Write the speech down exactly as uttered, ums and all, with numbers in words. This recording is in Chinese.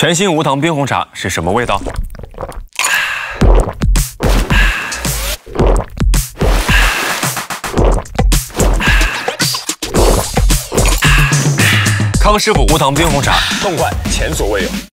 全新无糖冰红茶是什么味道？康师傅无糖冰红茶，痛快前所未有。